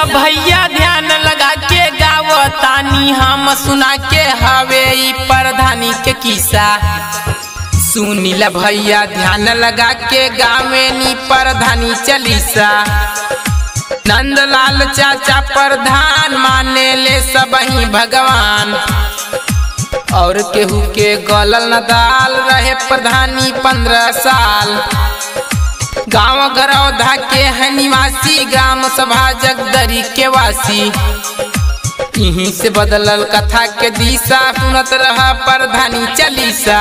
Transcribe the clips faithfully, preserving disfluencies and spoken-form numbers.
भैया ध्यान लगा के गावतानी हम सुना के हवे ई प्रधानी के किस्सा। सुनीला भैया ध्यान लगा के गावे नी प्रधानी चालीसा। नंदलाल चाचा प्रधान माने ले सबही भगवान। और केहू के गलल न दाल रहे प्रधानी पंद्रह साल। गाँव गरौधा के है निवासी ग्राम सभा जगदरी के वासी। यहीं से बदलल कथा के दिशा सुनत रहा प्रधानी चालीसा।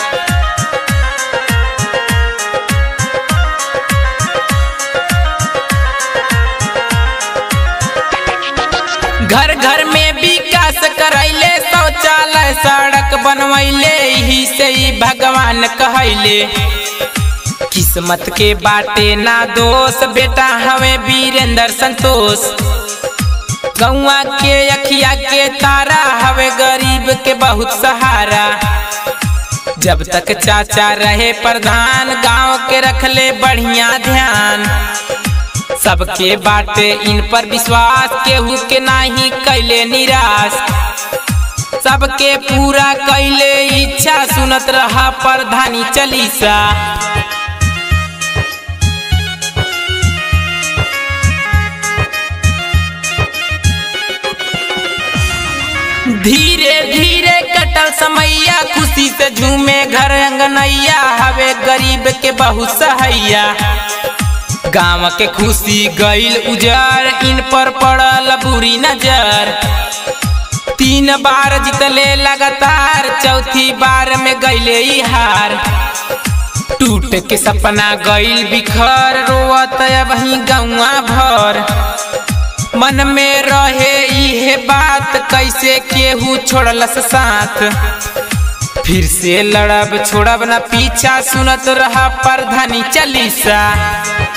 घर घर में विकास करैले शौचालय सड़क बनवैले यही से ही भगवान कहैले। किस्मत के बाटे ना दोष बेटा हमें वीरेंद्र संतोष। गौवा के अखिया के तारा हवे गरीब के बहुत सहारा। जब तक चाचा रहे प्रधान गांव के रखले बढ़िया ध्यान। सबके बाटे इन पर विश्वास केहू के नाही कैले निराश। सबके पूरा कैले इच्छा सुनत रहा प्रधानी चालीसा। धीरे धीरे कटल समैया खुशी से झूमे घर अंगनैया हवे गरीब के बहुत सहैया। गाँव के खुशी गईल उजर इन पर पड़ल बुरी नजर। तीन बार जीतले लगातार चौथी बार में गईले ई हार। टूट के सपना गईल बिखर रोवत वही गौवा भर। मन में रहे इहे बात कैसे केहू छोड़लस साथ। फिर से लड़ब छोड़ब न पीछा सुनत रहा प्रधानी चालीसा।